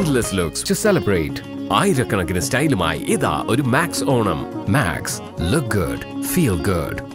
endless looks to celebrate. ആയിരക്കണക്കിന് സ്റ്റൈലുമായി ഇതാ ഒരു max Onam. Max, look good, feel good.